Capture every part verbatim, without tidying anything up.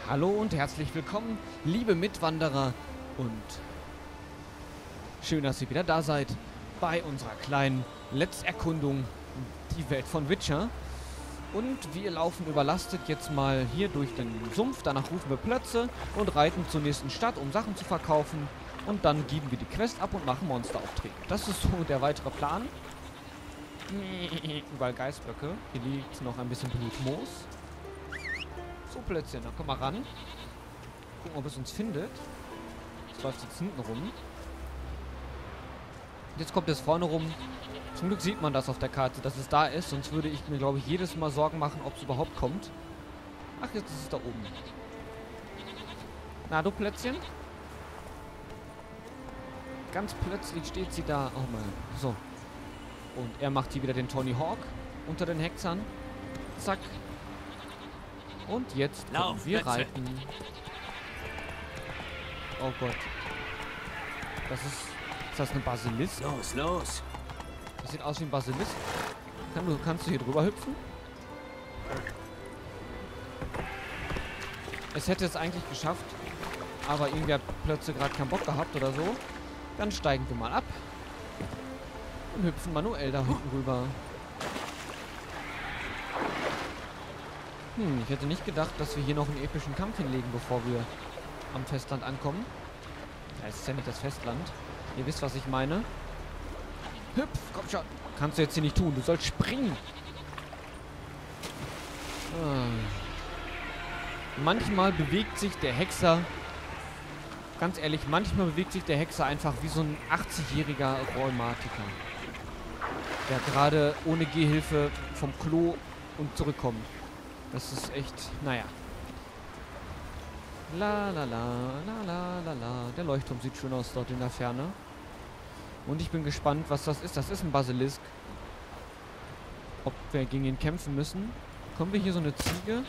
Hallo und herzlich willkommen, liebe Mitwanderer, und schön, dass ihr wieder da seid bei unserer kleinen Let's Erkundung, die Welt von Witcher. Und wir laufen überlastet jetzt mal hier durch den Sumpf, danach rufen wir Plötze und reiten zur nächsten Stadt, um Sachen zu verkaufen, und dann geben wir die Quest ab und machen Monsteraufträge. Das ist so der weitere Plan. Überall Geißböcke, hier liegt noch ein bisschen Blutmoos. So, Plötzchen, dann komm mal ran. Gucken, ob es uns findet. Es läuft jetzt hinten rum. Jetzt kommt es vorne rum. Zum Glück sieht man das auf der Karte, dass es da ist. Sonst würde ich mir, glaube ich, jedes Mal Sorgen machen, ob es überhaupt kommt. Ach, jetzt ist es da oben. Na, du Plätzchen? Ganz plötzlich steht sie da. Oh mein. So. Und er macht hier wieder den Tony Hawk unter den Hexern. Zack. Und jetzt können wir reiten. Oh Gott. Das ist... Ist das eine Basilisk? Los, los. Das sieht aus wie ein Basilisk. Kann du, kannst du hier drüber hüpfen? Es hätte es eigentlich geschafft. Aber irgendwie hat plötzlich gerade keinen Bock gehabt oder so. Dann steigen wir mal ab. Und hüpfen manuell da hinten rüber. Hm, ich hätte nicht gedacht, dass wir hier noch einen epischen Kampf hinlegen, bevor wir am Festland ankommen. Ja, es ist ja nicht das Festland. Ihr wisst, was ich meine. Hüpf, komm schon. Kannst du jetzt hier nicht tun. Du sollst springen. Ah. Manchmal bewegt sich der Hexer... Ganz ehrlich, manchmal bewegt sich der Hexer einfach wie so ein achtzigjähriger Rheumatiker. Der gerade ohne Gehhilfe vom Klo und zurückkommt. Das ist echt, naja. La la la, la la la la. Der Leuchtturm sieht schön aus dort in der Ferne. Und ich bin gespannt, was das ist. Das ist ein Basilisk. Ob wir gegen ihn kämpfen müssen. Kommen wir hier so eine Ziege?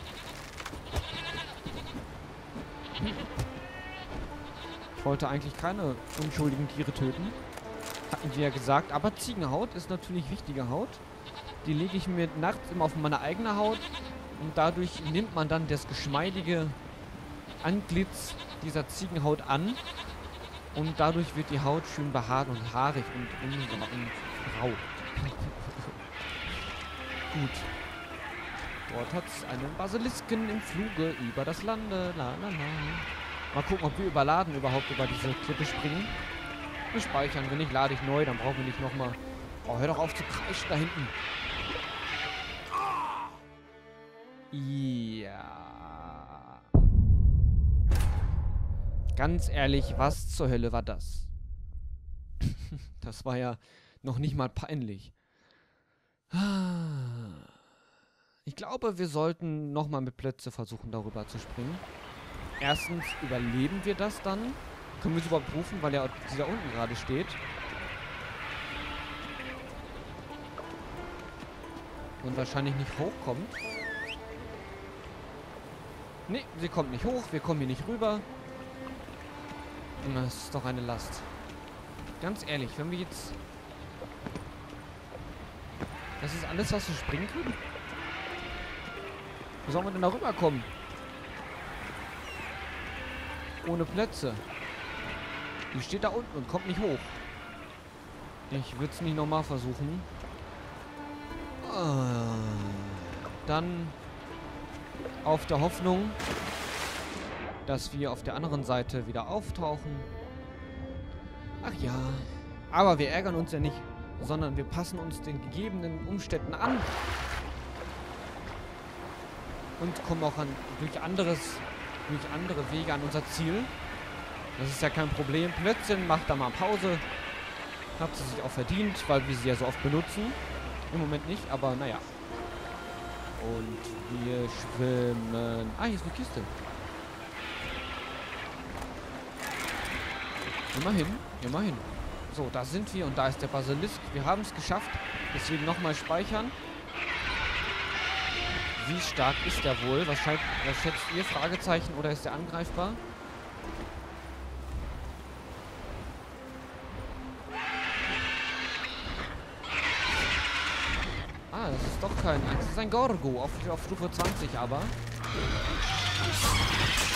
Ich wollte eigentlich keine unschuldigen Tiere töten. Hatten wir ja gesagt. Aber Ziegenhaut ist natürlich wichtige Haut. Die lege ich mir nachts immer auf meine eigene Haut. Und dadurch nimmt man dann das geschmeidige Antlitz dieser Ziegenhaut an. Und dadurch wird die Haut schön behaart und haarig und, und, und rau. Gut. Dort hat es einen Basilisken im Fluge über das Lande. La, la, la. Mal gucken, ob wir überladen überhaupt über diese Klippe springen. Wir speichern. Wenn nicht, lade ich neu. Dann brauchen wir nicht nochmal... Oh, hör doch auf zu kreischen da hinten. Ja. Ganz ehrlich, was zur Hölle war das? Das war ja noch nicht mal peinlich. Ich glaube, wir sollten nochmal mit Plötze versuchen, darüber zu springen. Erstens, überleben wir das dann? Können wir es überhaupt rufen, weil er da unten gerade steht? Und wahrscheinlich nicht hochkommt. Nee, sie kommt nicht hoch. Wir kommen hier nicht rüber. Und das ist doch eine Last. Ganz ehrlich, wenn wir jetzt... Das ist alles, was wir springen können? Wie sollen wir denn da rüberkommen? Ohne Plätze. Die steht da unten und kommt nicht hoch. Ich würde es nicht nochmal versuchen. Dann auf der Hoffnung, dass wir auf der anderen Seite wieder auftauchen. Ach ja. Aber wir ärgern uns ja nicht, sondern wir passen uns den gegebenen Umständen an. Und kommen auch an, durch, anderes, durch andere Wege an unser Ziel. Das ist ja kein Problem. Plötzlich macht da mal Pause. Hat sie sich auch verdient, weil wir sie ja so oft benutzen. Im Moment nicht, aber naja. Und wir schwimmen... Ah, hier ist eine Kiste. Immerhin, immerhin. So, da sind wir und da ist der Basilisk. Wir haben es geschafft. Deswegen nochmal speichern. Wie stark ist der wohl? Was, scheint, was schätzt ihr? Fragezeichen, oder ist der angreifbar? Ah, das ist doch kein... Das ist ein Gorgo auf, auf Stufe zwanzig, aber...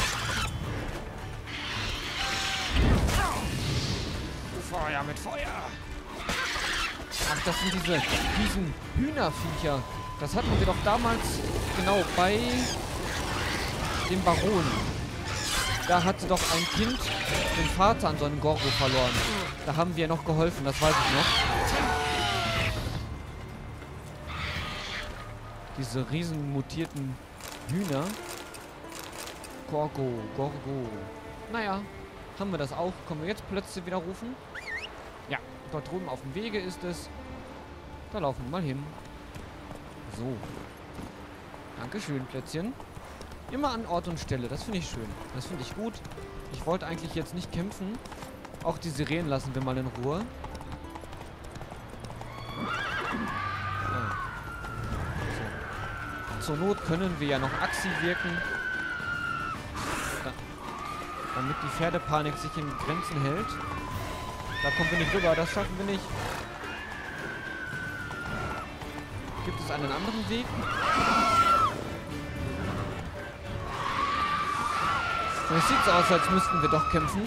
Feuer mit Feuer. Ach, das sind diese riesen Hühnerviecher. Das hatten wir doch damals, genau, bei dem Baron. Da hatte doch ein Kind den Vater an so einem Gorgo verloren. Da haben wir noch geholfen, das weiß ich noch. Diese riesen mutierten Hühner. Gorgo, Gorgo. Naja, haben wir das auch. Können wir jetzt Plätze wieder rufen? Ja, dort drüben auf dem Wege ist es. Da laufen wir mal hin. So. Dankeschön, Plätzchen. Immer an Ort und Stelle. Das finde ich schön. Das finde ich gut. Ich wollte eigentlich jetzt nicht kämpfen. Auch die Sirenen lassen wir mal in Ruhe. Ah. So. Zur Not können wir ja noch Axi wirken. Da, damit die Pferdepanik sich in Grenzen hält. Da kommen wir nicht rüber. Das schaffen wir nicht. Gibt es einen anderen Weg? Es sieht so aus, als müssten wir doch kämpfen.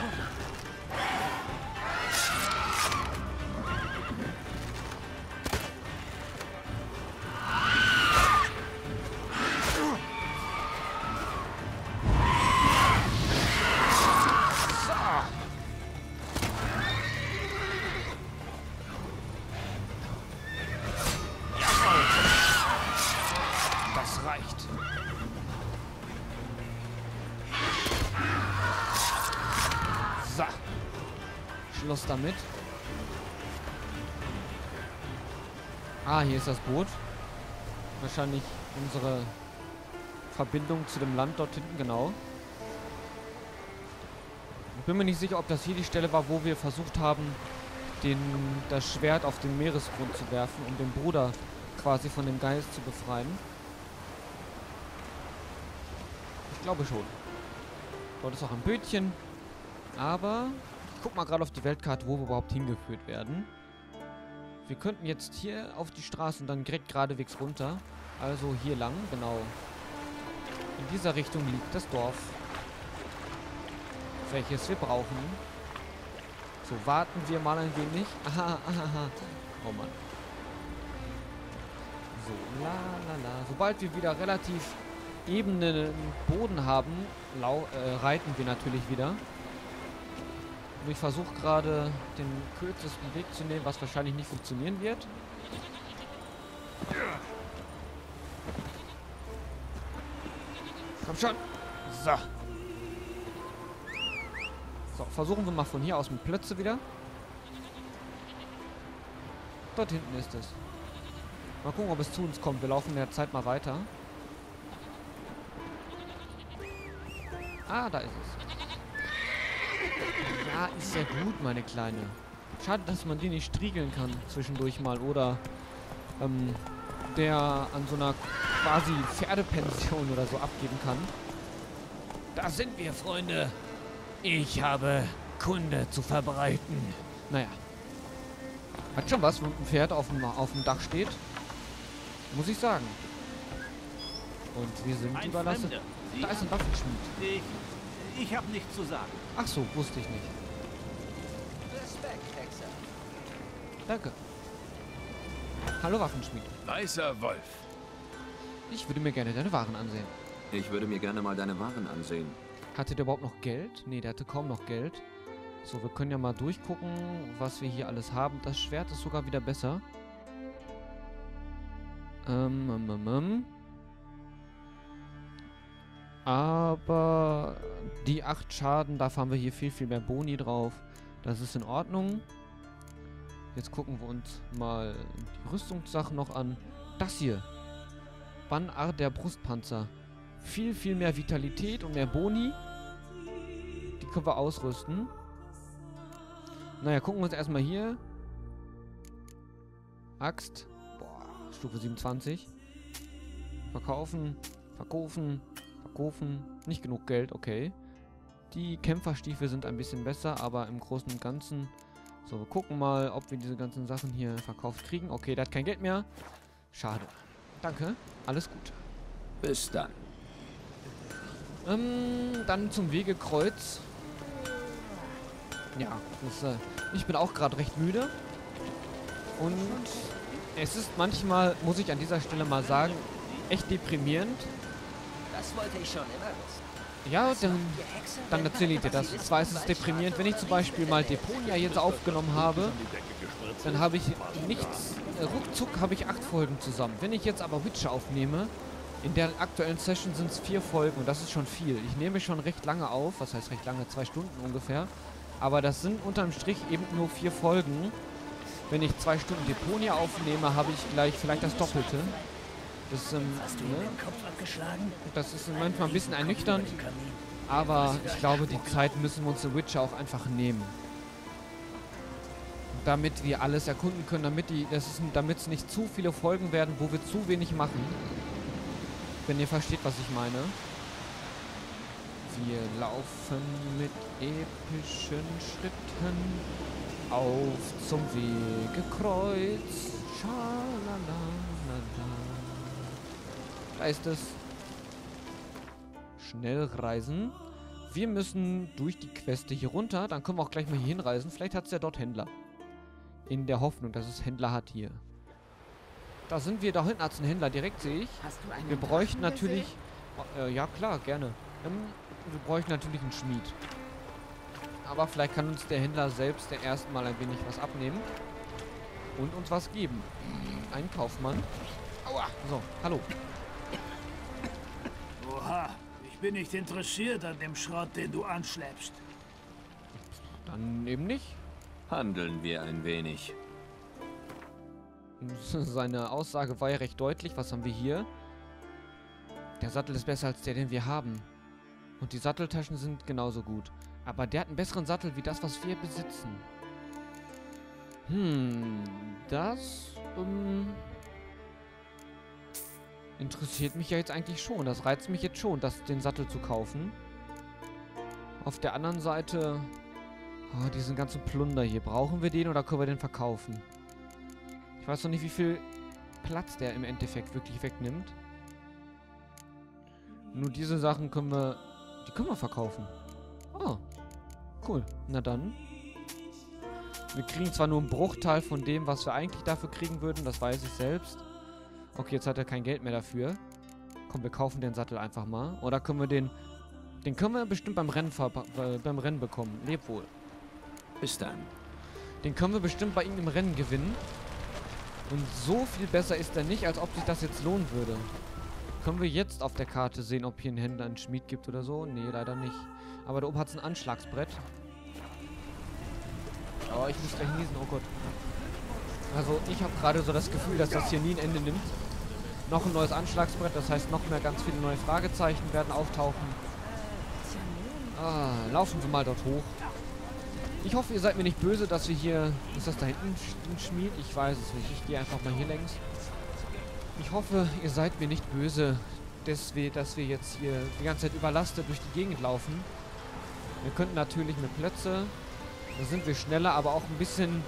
Schluss damit. Ah, hier ist das Boot. Wahrscheinlich unsere Verbindung zu dem Land dort hinten, genau. Ich bin mir nicht sicher, ob das hier die Stelle war, wo wir versucht haben, den, das Schwert auf den Meeresgrund zu werfen, um den Bruder quasi von dem Geist zu befreien. Ich glaube schon. Dort ist auch ein Bötchen. Aber ich guck mal gerade auf die Weltkarte, wo wir überhaupt hingeführt werden. Wir könnten jetzt hier auf die Straße und dann direkt geradewegs runter. Also hier lang, genau. In dieser Richtung liegt das Dorf. Welches wir brauchen. So, warten wir mal ein wenig. Aha, aha, aha. Oh Mann. So, la la la. Sobald wir wieder relativ ebenen Boden haben, lau äh, reiten wir natürlich wieder. Und ich versuche gerade den kürzesten Weg zu nehmen, was wahrscheinlich nicht funktionieren wird. Komm schon. So. So, versuchen wir mal von hier aus mit Plötze wieder. Dort hinten ist es. Mal gucken, ob es zu uns kommt. Wir laufen in der Zeit mal weiter. Ah, da ist es. Ja, ist ja gut, meine Kleine. Schade, dass man die nicht striegeln kann zwischendurch mal. Oder ähm, der an so einer quasi Pferdepension oder so abgeben kann. Da sind wir, Freunde. Ich habe Kunde zu verbreiten. Naja. Hat schon was, wenn ein Pferd auf dem, auf dem Dach steht. Muss ich sagen. Und wir sind ein überlassen. Fremde. Da ist ein Waffenschmied. Ich, ich habe nichts zu sagen. Ach so, wusste ich nicht. Respekt, Hexer. Danke. Hallo, Waffenschmied. Weißer Wolf. Ich würde mir gerne deine Waren ansehen. Ich würde mir gerne mal deine Waren ansehen. Hatte der überhaupt noch Geld? Ne, der hatte kaum noch Geld. So, wir können ja mal durchgucken, was wir hier alles haben. Das Schwert ist sogar wieder besser. Ähm, ähm, ähm, ähm. Aber die acht Schaden, dafür haben wir hier viel, viel mehr Boni drauf. Das ist in Ordnung. Jetzt gucken wir uns mal die Rüstungssachen noch an. Das hier. Bannar der Brustpanzer. Viel, viel mehr Vitalität und mehr Boni. Die können wir ausrüsten. Naja, gucken wir uns erstmal hier. Axt. Boah, Stufe siebenundzwanzig. Verkaufen. Verkaufen. Verkaufen. Nicht genug Geld, okay. Die Kämpferstiefel sind ein bisschen besser, aber im Großen und Ganzen... So, wir gucken mal, ob wir diese ganzen Sachen hier verkauft kriegen. Okay, der hat kein Geld mehr. Schade. Danke. Alles gut. Bis dann. Ähm, dann zum Wegekreuz. Ja, das, äh, ich bin auch gerade recht müde. Und es ist manchmal, muss ich an dieser Stelle mal sagen, echt deprimierend. Das wollte ich schon immer wissen. Ja, dann, dann erzähle ich dir das. Und zwar ist es deprimierend, wenn ich zum Beispiel mal Deponia jetzt aufgenommen habe, dann habe ich nichts, äh, ruckzuck habe ich acht Folgen zusammen. Wenn ich jetzt aber Witcher aufnehme, in der aktuellen Session sind es vier Folgen und das ist schon viel. Ich nehme schon recht lange auf, was heißt recht lange, zwei Stunden ungefähr. Aber das sind unterm Strich eben nur vier Folgen. Wenn ich zwei Stunden Deponia aufnehme, habe ich gleich vielleicht das Doppelte. Das, ähm, Hast du ne? ihm den Kopf abgeschlagen? Das ist manchmal ein bisschen ernüchternd, aber ich glaube, die Zeit müssen wir uns The Witcher auch einfach nehmen. Damit wir alles erkunden können, damit die, das ist, damit es nicht zu viele Folgen werden, wo wir zu wenig machen. Wenn ihr versteht, was ich meine. Wir laufen mit epischen Schritten auf zum Wegekreuz. Schalalala. Da ist es. Schnell reisen. Wir müssen durch die Queste hier runter. Dann können wir auch gleich mal hier hinreisen. Vielleicht hat es ja dort Händler. In der Hoffnung, dass es Händler hat hier. Da sind wir. Da hinten hat es einen Händler. Direkt sehe ich. Hast du einen Wir bräuchten Drachen natürlich... Äh, ja, klar, gerne. Ähm, wir bräuchten natürlich einen Schmied. Aber vielleicht kann uns der Händler selbst der ersten Mal ein wenig was abnehmen. Und uns was geben. Ein Kaufmann. Aua. So, hallo. Oha, ich bin nicht interessiert an dem Schrott, den du anschleppst. Dann eben nicht. Handeln wir ein wenig. Seine Aussage war ja recht deutlich. Was haben wir hier? Der Sattel ist besser als der, den wir haben. Und die Satteltaschen sind genauso gut. Aber der hat einen besseren Sattel wie das, was wir besitzen. Hm, das ähm, interessiert mich ja jetzt eigentlich schon. Das reizt mich jetzt schon, das, den Sattel zu kaufen. Auf der anderen Seite, oh, diesen ganzen Plunder hier. Brauchen wir den oder können wir den verkaufen? Ich weiß noch nicht, wie viel Platz der im Endeffekt wirklich wegnimmt. Nur diese Sachen können wir, die können wir verkaufen. Oh, cool. Na dann. Wir kriegen zwar nur einen Bruchteil von dem, was wir eigentlich dafür kriegen würden. Das weiß ich selbst. Okay, jetzt hat er kein Geld mehr dafür. Komm, wir kaufen den Sattel einfach mal. Oder können wir den... Den können wir bestimmt beim Rennen, äh, beim Rennen bekommen. Leb wohl. Bis dann. Den können wir bestimmt bei ihm im Rennen gewinnen. Und so viel besser ist er nicht, als ob sich das jetzt lohnen würde. Können wir jetzt auf der Karte sehen, ob hier ein Händler einen Schmied gibt oder so? Nee, leider nicht. Aber da oben hat es ein Anschlagsbrett. Oh, ich muss gleich niesen, oh Gott. Also, ich habe gerade so das Gefühl, dass das hier nie ein Ende nimmt. Noch ein neues Anschlagsbrett, das heißt, noch mehr ganz viele neue Fragezeichen werden auftauchen. Ah, laufen wir mal dort hoch. Ich hoffe, ihr seid mir nicht böse, dass wir hier... Ist das da hinten ein Schmied? Ich weiß es nicht. Ich gehe einfach mal hier längs. Ich hoffe, ihr seid mir nicht böse, dass wir, dass wir jetzt hier die ganze Zeit überlastet durch die Gegend laufen. Wir könnten natürlich mit Plätze... Da sind wir schneller, aber auch ein bisschen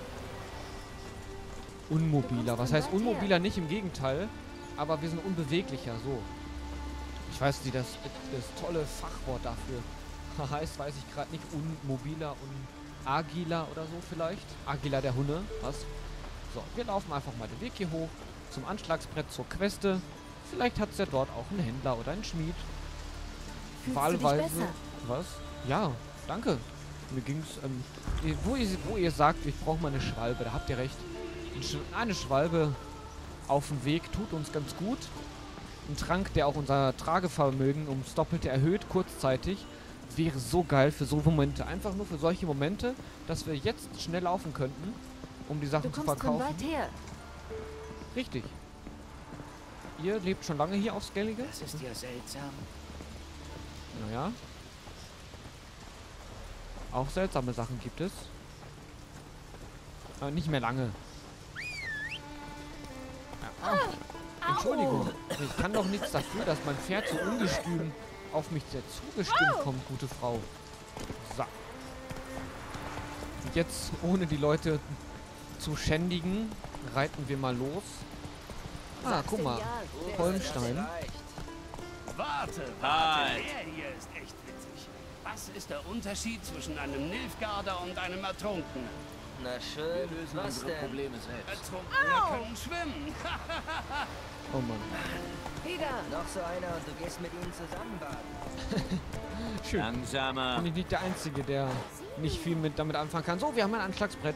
unmobiler. Was heißt unmobiler? Nicht, im Gegenteil. Aber wir sind unbeweglicher, so. Ich weiß nicht, das, das tolle Fachwort dafür heißt, weiß ich gerade nicht. Unmobiler und agiler oder so vielleicht. Agiler der Hunde, was? So, wir laufen einfach mal den Weg hier hoch zum Anschlagsbrett, zur Queste. Vielleicht hat es ja dort auch einen Händler oder einen Schmied. Fühlst Wahlweise. du dich besser? Was? Ja, danke. Mir ging's, ähm, wo ihr, wo ihr sagt, ich brauche mal eine Schwalbe, da habt ihr recht. Eine Schwalbe auf dem Weg tut uns ganz gut. Ein Trank, der auch unser Tragevermögen ums Doppelte erhöht, kurzzeitig, wäre so geil für so Momente. Einfach nur für solche Momente, dass wir jetzt schnell laufen könnten, um die Sachen Du zu kommst von verkaufen. weit her. Richtig. Ihr lebt schon lange hier auf Skellige? Das ist ja seltsam. Naja. Auch seltsame Sachen gibt es. Aber nicht mehr lange. Ja. Ah. Entschuldigung. Ich kann doch nichts dafür, dass mein Pferd so ungestüm auf mich sehr zugestimmt kommt, gute Frau. So. Und jetzt, ohne die Leute zu schändigen, reiten wir mal los. Ah, guck mal. Holmstein. Warte, warte, Halt. der hier ist echt witzig. Was ist der Unterschied zwischen einem Nilfgaarder und einem Ertrunkenen? Na schön, was denn? Probleme selbst. Ertrunkene können schwimmen. Oh Mann. Wieder! Noch so einer und du gehst mit ihnen zusammen baden. Schön. Langsamer. Bin ich nicht der Einzige, der nicht viel mit damit anfangen kann. So, wir haben ein Anschlagsbrett.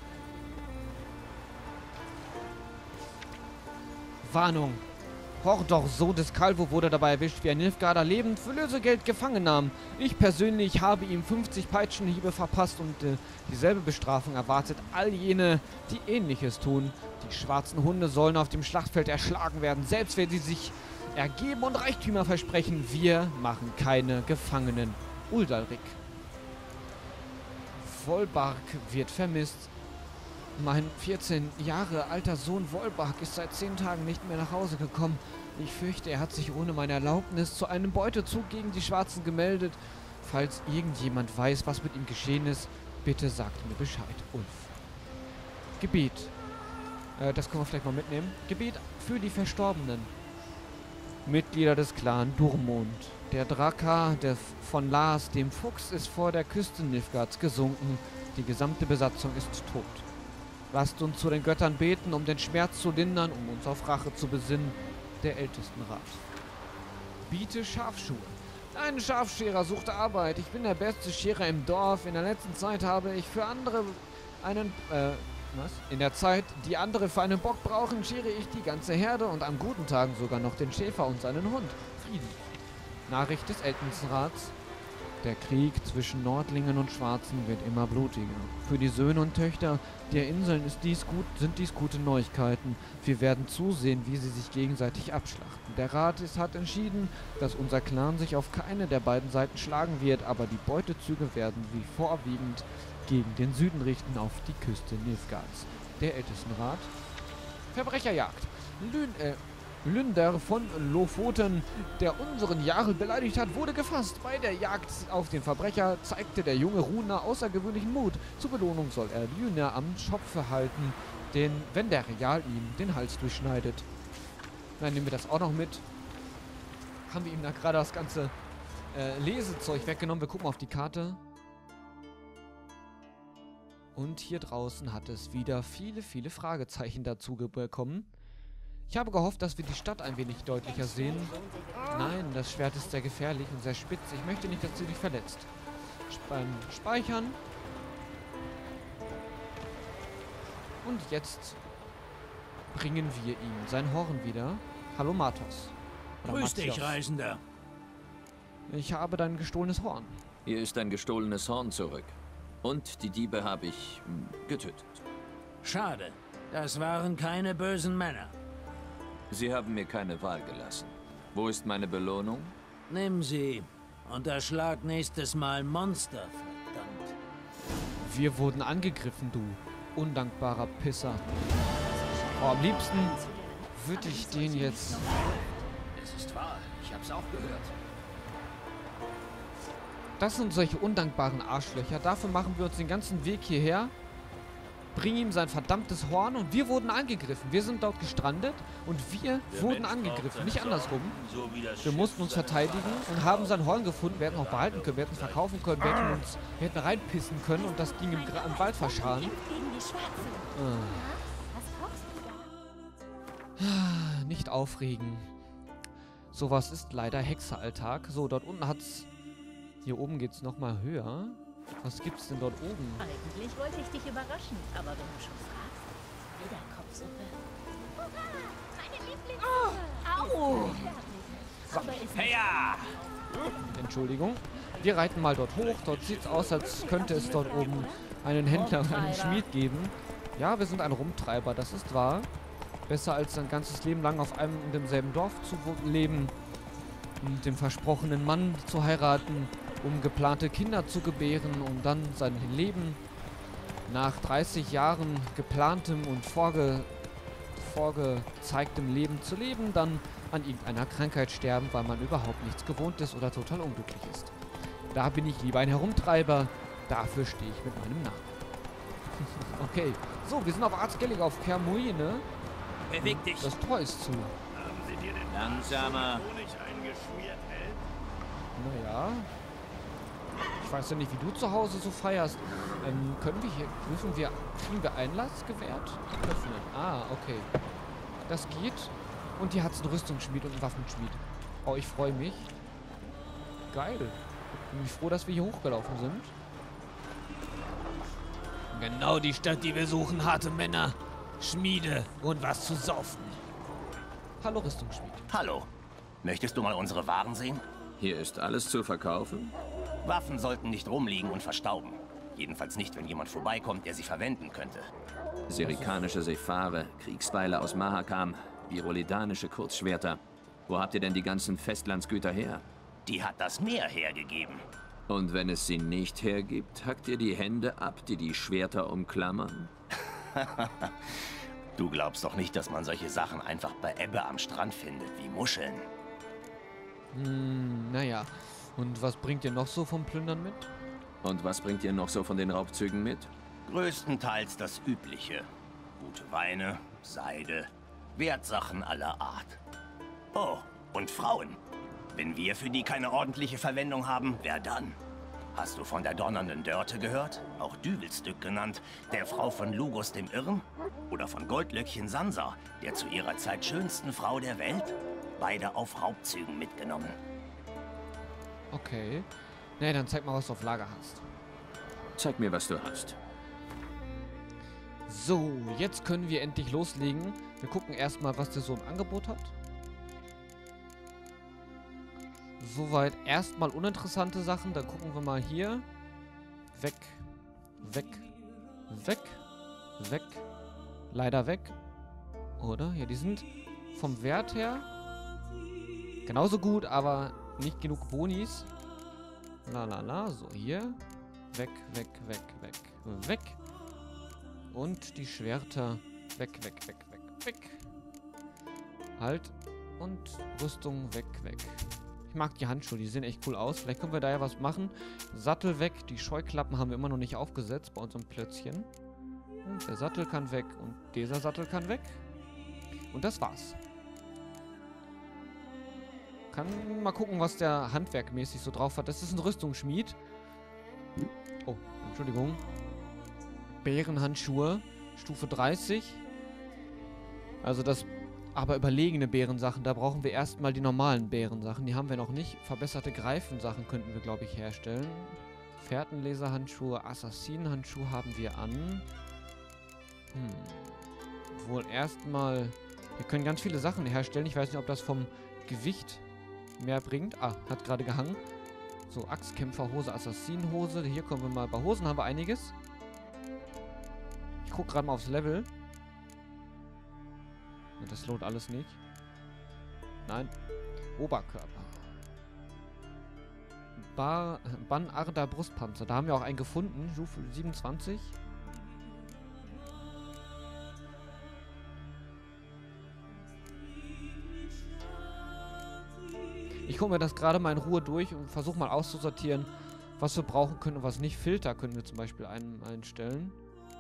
Warnung. Hordor, Sohn des Calvo, wurde dabei erwischt, wie ein Nilfgaarder lebend für Lösegeld gefangen nahm. Ich persönlich habe ihm fünfzig Peitschenhiebe verpasst und äh, dieselbe Bestrafung erwartet all jene, die Ähnliches tun. Die schwarzen Hunde sollen auf dem Schlachtfeld erschlagen werden, selbst wenn sie sich ergeben und Reichtümer versprechen. Wir machen keine Gefangenen. Uldalrik. Wolbark wird vermisst. Mein vierzehn Jahre alter Sohn Wolbark ist seit zehn Tagen nicht mehr nach Hause gekommen. Ich fürchte, er hat sich ohne meine Erlaubnis zu einem Beutezug gegen die Schwarzen gemeldet. Falls irgendjemand weiß, was mit ihm geschehen ist, bitte sagt mir Bescheid. Ulf. Gebet. Äh, das können wir vielleicht mal mitnehmen. Gebet für die Verstorbenen. Mitglieder des Clan Durmond. Der Drakar der von Lars, dem Fuchs, ist vor der Küste Nilfgaards gesunken. Die gesamte Besatzung ist tot. Lasst uns zu den Göttern beten, um den Schmerz zu lindern, um uns auf Rache zu besinnen. Der Ältestenrat. Biete Scharfschuhe. Ein Scharfscherer sucht Arbeit. Ich bin der beste Scherer im Dorf. In der letzten Zeit habe ich für andere einen, äh, was? In der Zeit, die andere für einen Bock brauchen, schere ich die ganze Herde und an guten Tagen sogar noch den Schäfer und seinen Hund. Frieden. Nachricht des Ältestenrats. Der Krieg zwischen Nordlingen und Schwarzen wird immer blutiger. Für die Söhne und Töchter der Inseln ist dies gut, sind dies gute Neuigkeiten. Wir werden zusehen, wie sie sich gegenseitig abschlachten. Der Rat ist, hat entschieden, dass unser Clan sich auf keine der beiden Seiten schlagen wird, aber die Beutezüge werden wie vorwiegend gegen den Süden richten, auf die Küste Nilfgaards. Der Ältestenrat. Verbrecherjagd. Lün, äh, Lünder von Lofoten, der unseren Jarl beleidigt hat, wurde gefasst. Bei der Jagd auf den Verbrecher zeigte der junge Runer außergewöhnlichen Mut. Zur Belohnung soll er Lüner am Schopfe halten, den, wenn der Jarl ihm den Hals durchschneidet. Dann nehmen wir das auch noch mit. Haben wir ihm da gerade das ganze äh, Lesezeug weggenommen. Wir gucken auf die Karte. Und hier draußen hat es wieder viele, viele Fragezeichen dazu bekommen. Ich habe gehofft, dass wir die Stadt ein wenig deutlicher sehen. Nein, das Schwert ist sehr gefährlich und sehr spitz. Ich möchte nicht, dass du dich verletzt. Sp- Speichern. Und jetzt bringen wir ihm sein Horn wieder. Hallo, Mathos. Oder Grüß dich, Matthias. Reisender. Ich habe dein gestohlenes Horn. Hier ist ein gestohlenes Horn zurück. Und die Diebe habe ich hm, getötet. Schade. Das waren keine bösen Männer. Sie haben mir keine Wahl gelassen. Wo ist meine Belohnung? Nimm sie und erschlag nächstes Mal Monster, verdammt. Wir wurden angegriffen, du undankbarer Pisser. Oh, am liebsten würde ich den jetzt... Es ist wahr, ich hab's auch gehört. Das sind solche undankbaren Arschlöcher. Dafür machen wir uns den ganzen Weg hierher, bringen ihm sein verdammtes Horn und wir wurden angegriffen. Wir sind dort gestrandet und wir wurden angegriffen, nicht andersrum. Wir mussten uns verteidigen und haben sein Horn gefunden. Wir hätten auch behalten können, wir hätten es verkaufen können, wir hätten uns wir hätten reinpissen können und das Ding im, Gra- im Wald verscharen. Ah. Nicht aufregen. Sowas ist leider Hexeralltag. So, dort unten hat's... Hier oben geht's nochmal höher. Was gibt's denn dort oben? Eigentlich wollte ich dich überraschen, aber wenn du schon fragst, wieder Kopfsuppe. Hurra, meine Lieblingssuppe! Au! So. Hey ja! Entschuldigung. Wir reiten mal dort hoch. Dort sieht's aus, als könnte es dort oben einen Händler und einen Schmied geben. Ja, wir sind ein Rumtreiber, das ist wahr. Besser als ein ganzes Leben lang auf einem und demselben Dorf zu leben. Und dem versprochenen Mann zu heiraten, um geplante Kinder zu gebären, um dann sein Leben nach dreißig Jahren geplantem und vorge vorgezeigtem Leben zu leben, dann an irgendeiner Krankheit sterben, weil man überhaupt nichts gewohnt ist oder total unglücklich ist. Da bin ich lieber ein Herumtreiber, dafür stehe ich mit meinem Namen. Okay, so, wir sind auf Arzgellig auf Kermuine. Beweg dich! Das Tor ist zu. Langsamer. Naja. Ich weiß ja nicht, wie du zu Hause so feierst. Ähm, können wir hier, dürfen wir, kriegen wir Einlass gewährt? Öffnen. Ah, okay. Das geht. Und hier hat es einen Rüstungsschmied und einen Waffenschmied. Oh, ich freue mich. Geil. Bin ich froh, dass wir hier hochgelaufen sind. Genau die Stadt, die wir suchen, harte Männer, Schmiede und was zu saufen. Hallo, Rüstungsschmied. Hallo. Möchtest du mal unsere Waren sehen? Hier ist alles zu verkaufen? Waffen sollten nicht rumliegen und verstauben. Jedenfalls nicht, wenn jemand vorbeikommt, der sie verwenden könnte. Serikanische Sephare, Kriegsbeile aus Mahakam, virolidanische Kurzschwerter. Wo habt ihr denn die ganzen Festlandsgüter her? Die hat das Meer hergegeben. Und wenn es sie nicht hergibt, hackt ihr die Hände ab, die die Schwerter umklammern? Du glaubst doch nicht, dass man solche Sachen einfach bei Ebbe am Strand findet, wie Muscheln. Hm, naja. Und was bringt ihr noch so vom Plündern mit? Und was bringt ihr noch so von den Raubzügen mit? Größtenteils das Übliche. Gute Weine, Seide, Wertsachen aller Art. Oh, und Frauen. Wenn wir für die keine ordentliche Verwendung haben, wer dann? Hast du von der donnernden Dörte gehört? Auch Düvelstück genannt, der Frau von Lugos dem Irren? Oder von Goldlöckchen Sansa, der zu ihrer Zeit schönsten Frau der Welt? Beide auf Raubzügen mitgenommen. Okay. Nee, dann zeig mal, was du auf Lager hast. Zeig mir, was du hast. So, jetzt können wir endlich loslegen. Wir gucken erstmal, was der so im Angebot hat. Soweit erstmal uninteressante Sachen. Dann gucken wir mal hier. Weg. Weg. Weg. Weg. Leider weg. Oder? Ja, die sind vom Wert her genauso gut, aber nicht genug Bonis. La la la. So, hier. Weg, weg, weg, weg. Weg. Und die Schwerter. Weg, weg, weg, weg, weg. Halt. Und Rüstung weg, weg. Ich mag die Handschuhe, die sehen echt cool aus. Vielleicht können wir da ja was machen. Sattel weg. Die Scheuklappen haben wir immer noch nicht aufgesetzt bei unserem Plötzchen. Und der Sattel kann weg. Und dieser Sattel kann weg. Und das war's. Kann mal gucken, was der handwerkmäßig so drauf hat. Das ist ein Rüstungsschmied. Oh, Entschuldigung. Bärenhandschuhe. Stufe dreißig. Also das... Aber überlegene Bärensachen, da brauchen wir erstmal die normalen Bärensachen. Die haben wir noch nicht. Verbesserte Greifensachen könnten wir, glaube ich, herstellen. Fährtenleserhandschuhe, Assassinenhandschuhe haben wir an. Hm. Wohl erstmal... Wir können ganz viele Sachen herstellen. Ich weiß nicht, ob das vom Gewicht mehr bringt. Ah, hat gerade gehangen. So, Axtkämpferhose, Assassinenhose. Hier kommen wir mal. Bei Hosen haben wir einiges. Ich gucke gerade mal aufs Level. Das lohnt alles nicht. Nein. Oberkörper. Bar, Banarda Brustpanzer. Da haben wir auch einen gefunden. Stufe siebenundzwanzig. Ich gucke mir das gerade mal in Ruhe durch und versuche mal auszusortieren, was wir brauchen können und was nicht. Filter können wir zum Beispiel ein, einstellen.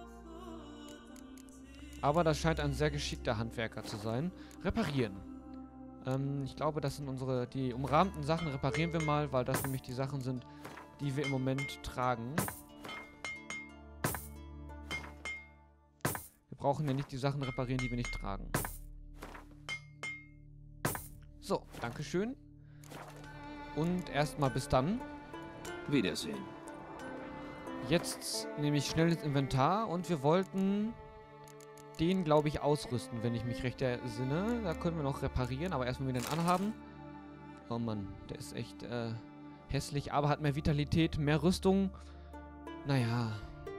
Aber das scheint ein sehr geschickter Handwerker zu sein. Reparieren. Ähm, ich glaube, das sind unsere... Die umrahmten Sachen reparieren wir mal, weil das nämlich die Sachen sind, die wir im Moment tragen. Wir brauchen ja nicht die Sachen reparieren, die wir nicht tragen. So, dankeschön. Und erstmal bis dann. Wiedersehen. Jetzt nehme ich schnell ins Inventar und wir wollten... den, glaube ich, ausrüsten, wenn ich mich recht ersinne. Da können wir noch reparieren, aber erstmal wieder den anhaben. Oh Mann, der ist echt äh, hässlich, aber hat mehr Vitalität, mehr Rüstung. Naja.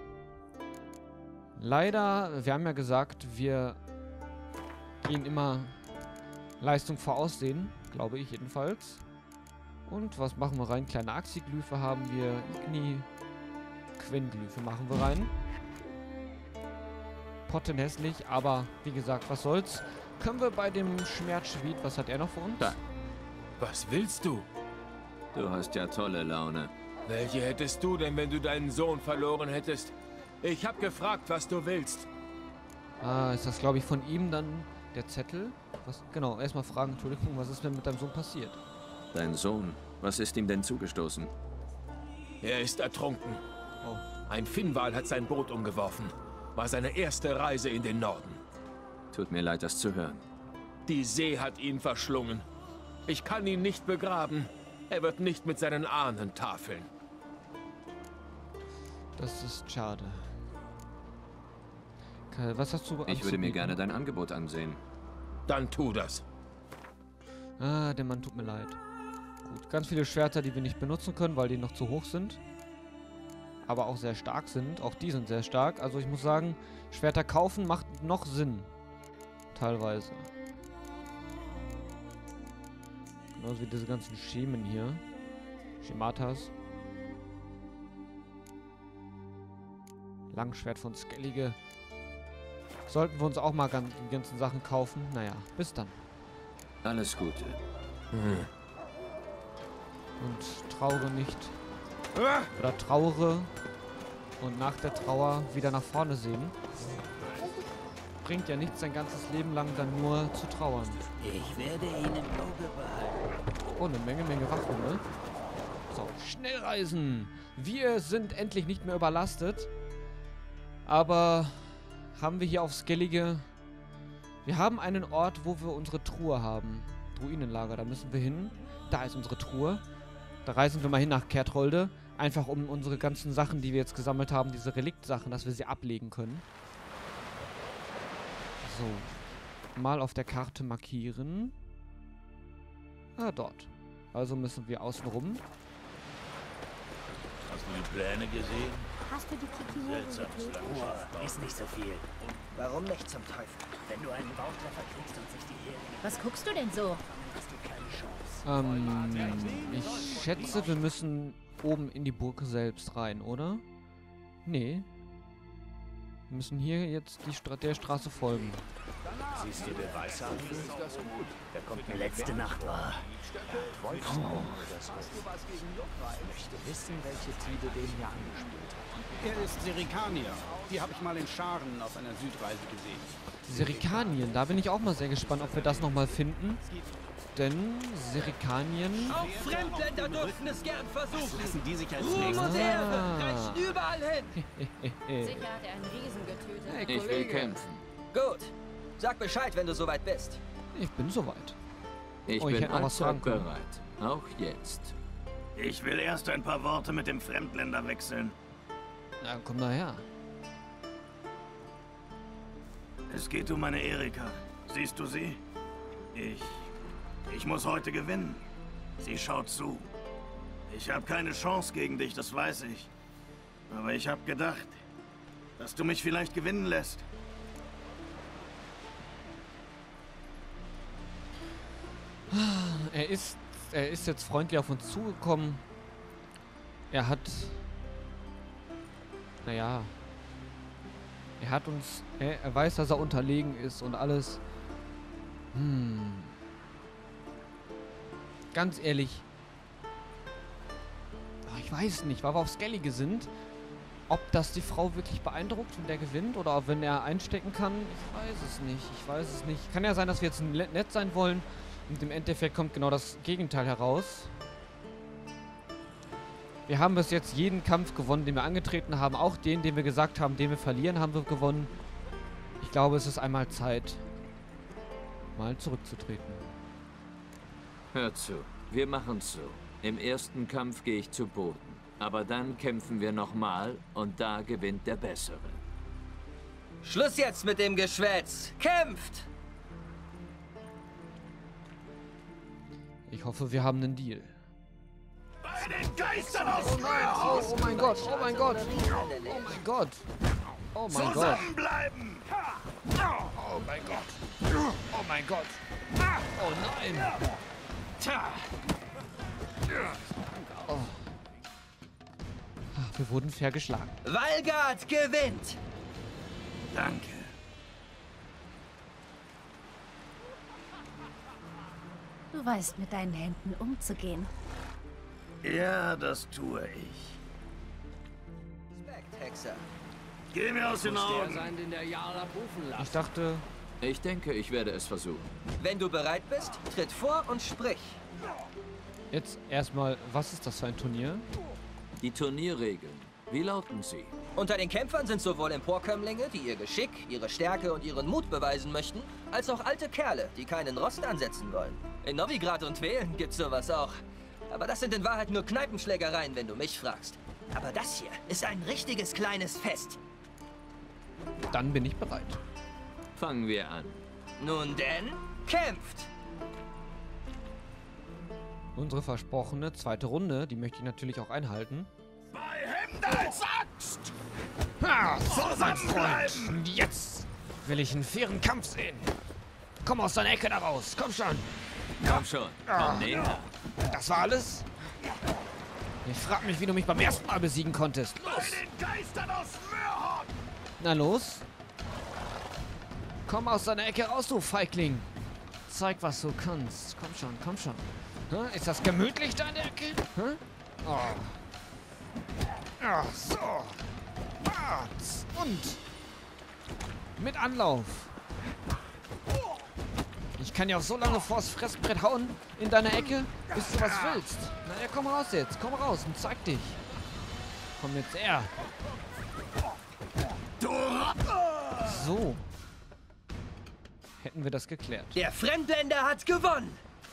Leider, wir haben ja gesagt, wir gehen immer Leistung vor Aussehen, glaube ich jedenfalls. Und was machen wir rein? Kleine Axiglyphe haben wir, Igni-Quenglyphe machen wir rein. Pottenhässlich, aber wie gesagt, was soll's. Können wir bei dem Schmerzschmied, was hat er noch für uns? Da. Was willst du? Du hast ja tolle Laune. Welche hättest du denn, wenn du deinen Sohn verloren hättest? Ich hab gefragt, was du willst. Ah, ist das, glaube ich, von ihm dann der Zettel? Was? Genau, erstmal fragen, Entschuldigung, was ist denn mit deinem Sohn passiert? Dein Sohn, was ist ihm denn zugestoßen? Er ist ertrunken. Oh. Ein Finnwal hat sein Boot umgeworfen. War seine erste Reise in den Norden. Tut mir leid, das zu hören. Die See hat ihn verschlungen. Ich kann ihn nicht begraben. Er wird nicht mit seinen Ahnen tafeln. Das ist schade. Okay, was hast du Ich würde mir anzubieten? gerne dein Angebot ansehen. Dann tu das. Ah, der Mann tut mir leid. Gut, ganz viele Schwerter, die wir nicht benutzen können, weil die noch zu hoch sind. Aber auch sehr stark sind. Auch die sind sehr stark. Also ich muss sagen, Schwerter kaufen macht noch Sinn. Teilweise. Genauso wie diese ganzen Schemen hier. Schematas. Langschwert von Skellige. Sollten wir uns auch mal ganz, die ganzen Sachen kaufen. Naja, bis dann. Alles Gute. Hm. Und trauere nicht. Oder trauere. Und nach der Trauer wieder nach vorne sehen. Bringt ja nichts, sein ganzes Leben lang dann nur zu trauern. Ich werde ihn im Auge behalten. Oh, eine Menge, Menge Waffen, ne? So, schnell reisen. Wir sind endlich nicht mehr überlastet. Aber haben wir hier auf Skellige... Wir haben einen Ort, wo wir unsere Truhe haben. Druinenlager, da müssen wir hin. Da ist unsere Truhe. Da reisen wir mal hin nach Kertrolde. Einfach um unsere ganzen Sachen, die wir jetzt gesammelt haben, diese Reliktsachen, dass wir sie ablegen können. So. Mal auf der Karte markieren. Ah, dort. Also müssen wir außen rum. Hast du die Pläne gesehen? Hast du die Kikimori getötet? Ruhe, ist nicht so viel. Warum nicht zum Teufel? Wenn du einen Bautreffer kriegst und sich die Heringe, Was guckst du denn so? hast du keine Chance. Ähm, ich schätze, wir müssen oben in die Burg selbst rein, oder? Nee. Wir müssen hier jetzt die Stra der Straße folgen. Siehst du Beweise an? Der kommt mir Letzte Nacht war. Oh. Ich möchte wissen, welche Tide den hier angespielt hat. Er ist Serikanier. Die habe ich mal in Scharen auf einer Südreise gesehen. Serikanien, da bin ich auch mal sehr gespannt, ob wir das nochmal finden. Denn Serikanien... Auch Fremdländer dürfen es gern versuchen. Lassen die sich als Ruhm nächstes... und Ehre Ah. reichen überall hin. Sicher hat er einen Riesen getötet. Hey, Ich will Kollege. kämpfen. Gut. Sag Bescheid, wenn du soweit bist. Ich bin soweit. Ich Oh, ich bin hätte noch was allzeit fragen können. bereit. Auch jetzt. Ich will erst ein paar Worte mit dem Fremdländer wechseln. Na, komm daher. Es geht um meine Erika. Siehst du sie? Ich... Ich muss heute gewinnen. Sie schaut zu. Ich habe keine Chance gegen dich, das weiß ich. Aber ich habe gedacht, dass du mich vielleicht gewinnen lässt. Er ist, er ist jetzt freundlich auf uns zugekommen. Er hat... Naja... Er hat uns... Er, er weiß, dass er unterlegen ist und alles. Hm... Ganz ehrlich. Ach, ich weiß nicht, weil wir auf Skellige sind. Ob das die Frau wirklich beeindruckt und der gewinnt oder ob wenn er einstecken kann, ich weiß es nicht. Ich weiß es nicht. Kann ja sein, dass wir jetzt nett sein wollen und im Endeffekt kommt genau das Gegenteil heraus. Wir haben bis jetzt jeden Kampf gewonnen, den wir angetreten haben. Auch den, den wir gesagt haben, den wir verlieren, haben wir gewonnen. Ich glaube, es ist einmal Zeit, mal zurückzutreten. Hör zu, wir machen's so. Im ersten Kampf gehe ich zu Boden. Aber dann kämpfen wir nochmal und da gewinnt der Bessere. Schluss jetzt mit dem Geschwätz. Kämpft! Ich hoffe, wir haben einen Deal. Bei den Geistern aus Oh, oh mein Gott, oh mein Gott, oh mein Gott, oh mein Gott, Zusammenbleiben! oh mein Gott, oh mein Gott, oh nein. Oh. Wir wurden fair geschlagen. Valgard gewinnt! Danke. Du weißt, mit deinen Händen umzugehen. Ja, das tue ich. Respekt, Hexer. Geh mir aus den Der Augen. sein, den der Jarl abrufen lassen. Ich dachte, Ich denke, ich werde es versuchen. Wenn du bereit bist, tritt vor und sprich. jetzt erstmal, was ist das für ein Turnier? Die Turnierregeln, wie lauten sie? Unter den Kämpfern sind sowohl Emporkömmlinge, die ihr Geschick, ihre Stärke und ihren Mut beweisen möchten, als auch alte Kerle, die keinen Rost ansetzen wollen. In Novigrad und Velen gibt's sowas auch. Aber das sind in Wahrheit nur Kneipenschlägereien, wenn du mich fragst. Aber das hier ist ein richtiges kleines Fest. Dann bin ich bereit. Fangen wir an. Nun denn, kämpft! Unsere versprochene zweite Runde, die möchte ich natürlich auch einhalten. Bei Hemdals Axt! Ha, so, mein Freund. Und jetzt will ich einen fairen Kampf sehen. Komm aus deiner Ecke da raus. Komm schon. Komm schon, komm näher. Das war alles? Ich frag mich, wie du mich beim ersten Mal besiegen konntest. Los. Bei den Geistern aus Mörhorn! Na los. Komm aus deiner Ecke raus, du Feigling. Zeig, was du kannst. Komm schon, komm schon. Hä? Ist das gemütlich da in der Ecke? Hä? Oh. Ja, so. Ah, und mit Anlauf. Ich kann ja auch so lange vors Fressbrett hauen in deiner Ecke, bis du was willst. Na ja, komm raus jetzt. Komm raus und zeig dich. Komm jetzt her. So. Hätten wir das geklärt. Der Fremdländer hat gewonnen!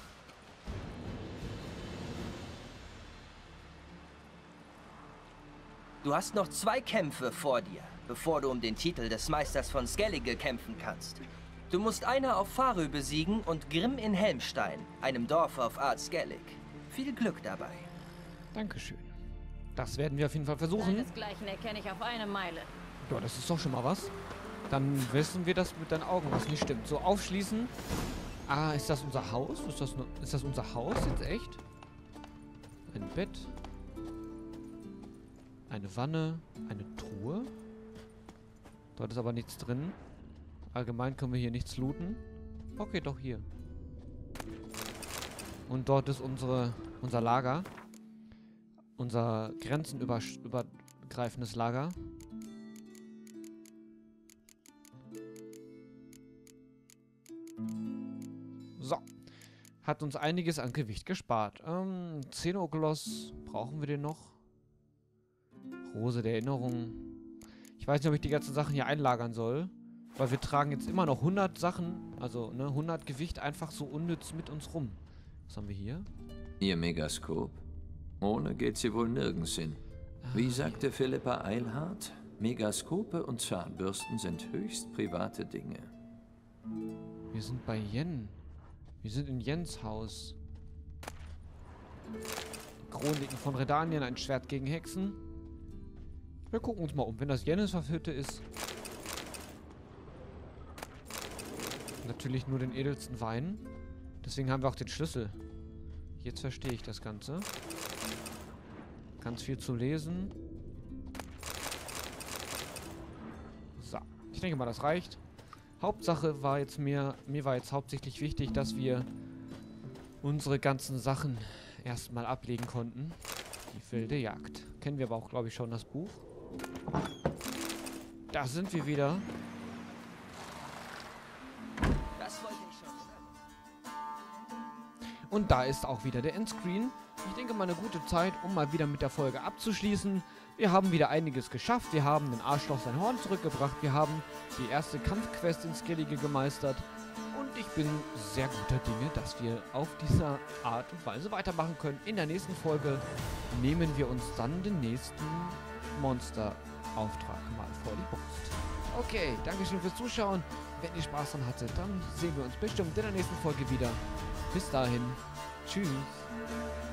Du hast noch zwei Kämpfe vor dir, bevor du um den Titel des Meisters von Skellige kämpfen kannst. Du musst Einar auf Farö besiegen und Grimm in Helmstein, einem Dorf auf Art Skellig. Viel Glück dabei. Dankeschön. Das werden wir auf jeden Fall versuchen. Deinesgleichen erkenne ich auf eine Meile. Ja, das ist doch schon mal was. Dann wissen wir das mit deinen Augen, was nicht stimmt. So, aufschließen. Ah, ist das unser Haus? Ist das, nur, ist das unser Haus jetzt echt? Ein Bett. Eine Wanne. Eine Truhe. Dort ist aber nichts drin. Allgemein können wir hier nichts looten. Okay, doch hier. Und dort ist unsere, unser Lager. Unser grenzenübergreifendes Lager. So. Hat uns einiges an Gewicht gespart. Ähm, Xenogloss. Brauchen wir den noch? Rose der Erinnerung. Ich weiß nicht, ob ich die ganzen Sachen hier einlagern soll. Weil wir tragen jetzt immer noch hundert Sachen. Also, ne, hundert Gewicht einfach so unnütz mit uns rum. Was haben wir hier? Ihr Megaskop. Ohne geht sie wohl nirgends hin. Wie sagte Philippa Eilhart, Megaskope und Zahnbürsten sind höchst private Dinge. Wir sind bei Yen. Wir sind in Jens Haus. Chroniken von Redanien, ein Schwert gegen Hexen. Wir gucken uns mal um. Wenn das Jennes Hütte ist. Natürlich nur den edelsten Wein. Deswegen haben wir auch den Schlüssel. Jetzt verstehe ich das Ganze. Ganz viel zu lesen. So. Ich denke mal, das reicht. Hauptsache war jetzt mir, mir war jetzt hauptsächlich wichtig, dass wir unsere ganzen Sachen erstmal ablegen konnten. Die wilde Jagd. Kennen wir aber auch, glaube ich, schon das Buch. Da sind wir wieder. Das wollte ich schon. Und da ist auch wieder der Endscreen. Ich denke mal eine gute Zeit, um mal wieder mit der Folge abzuschließen. Wir haben wieder einiges geschafft. Wir haben den Arschloch sein Horn zurückgebracht. Wir haben die erste Kampfquest ins Skellige gemeistert. Und ich bin sehr guter Dinge, dass wir auf dieser Art und Weise weitermachen können. In der nächsten Folge nehmen wir uns dann den nächsten Monsterauftrag mal vor die Brust. Okay, Dankeschön fürs Zuschauen. Wenn ihr Spaß dran hattet, dann sehen wir uns bestimmt in der nächsten Folge wieder. Bis dahin. Tschüss.